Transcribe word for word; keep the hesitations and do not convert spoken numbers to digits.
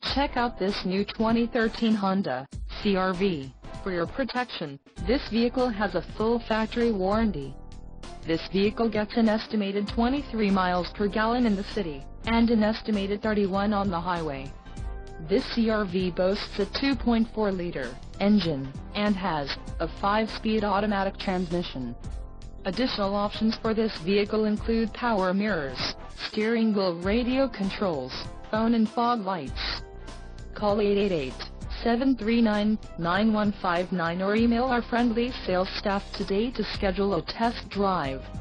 Check out this new twenty thirteen Honda C R V. For your protection, this vehicle has a full factory warranty. This vehicle gets an estimated twenty-three miles per gallon in the city, and an estimated thirty-one on the highway. This C R V boasts a two point four liter engine, and has a five speed automatic transmission. Additional options for this vehicle include power mirrors, steering wheel radio controls, phone and fog lights. Call eight eight eight, seven three nine, nine one five nine or email our friendly sales staff today to schedule a test drive.